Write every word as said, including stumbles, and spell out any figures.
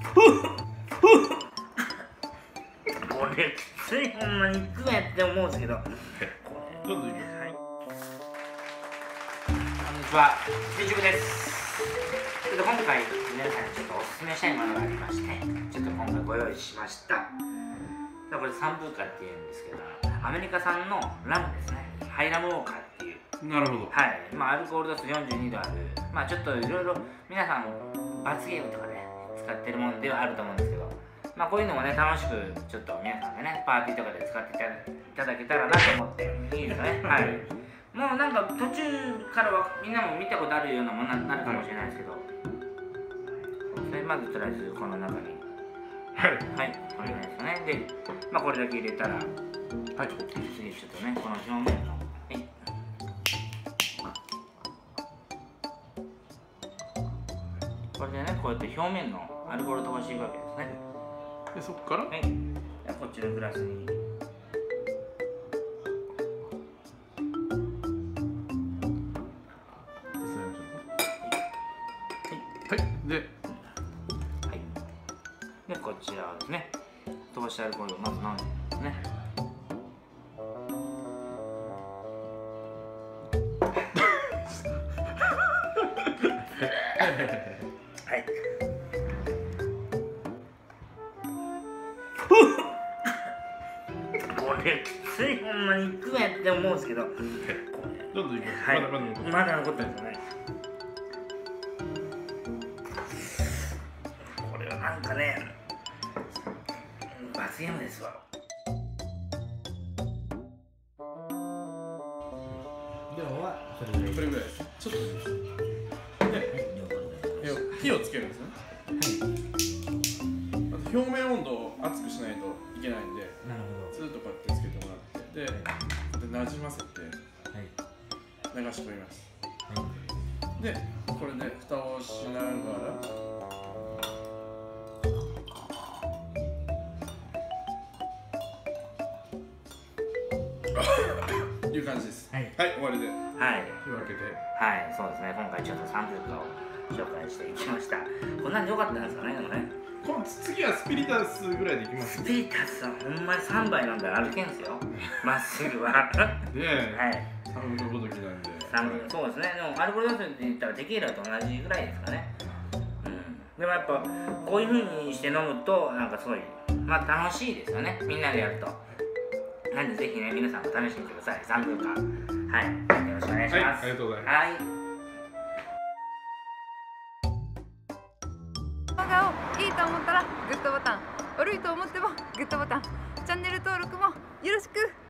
これきつい、ほんまにいくらやって思うんですけど。 どうぞ。はい。 こんにちは、新宿です。ちょっと今回皆さんにちょっとおすすめしたいものがありまして、ちょっと今回ご用意しました。これサンブーカっていうんですけど、アメリカ産のラムですね。ハイラムウォーカーっていう。 なるほど。 はい。まあアルコール度数よんじゅうにどある。まあちょっといろいろ皆さん罰ゲームとかで、ね、使ってるものではあると思うんですけど、まあこういうのもね楽しくちょっと皆さんでねパーティーとかで使っていただけたらなと思っていいですかね。はい。もうなんか途中からはみんなも見たことあるようなものになるかもしれないですけど、それまずとりあえずこの中にはいはいこれですよね。でまあこれだけ入れたらはい次ちょっとねこの表面のはいこれでねこうやって表面のアルコールを飛ばしていくわけですね。 でそこからはいこっちのグラスにはいで、 はい、でこちらですね飛ばしたアルコールをまず飲んでですね。はいこれきつい、ほんまにいくらやって思うんですけど、 どんどんいきます。 はい、 まだまだ残ってる。 まだ残ってるんですよね。これはなんかね罰ゲームですわ。 量はそれぐらい。 これぐらいです。ちょっとです。で、火をつけるんですね。まず表面温度を熱くしないといけないんで、 なるほずっとこうやってつけてもらって、で、こうやってなじませてど。はい。 流し込みます。 はで、これで蓋をしながら。いう感じです。 はい。 はい、終わりで。 はいというわけで。 はい、そうですね。今回ちょっとサンプルを紹介していきました。こんなんでよかったんですかね、でもね。 この次はスピリタスぐらいでいきますス。ピリタスはほんまにさんばい飲んだら歩けんすよ。まっすぐは。 で、 はい。 サムのごときなんで。 さんそうですね。でもアルコール度数って言ったらテキーラと同じぐらいですかね。うん。でもやっぱこういう風にして飲むとなんかすごいまあ楽しいですよね。みんなでやると。なんでぜひね皆さんも試してみてください。さんぶんかん。はい。よろしくお願いします。 はい、ありがとうございます。 はい。 動画をいいと思ったらグッドボタン、悪いと思ってもグッドボタン、チャンネル登録もよろしく。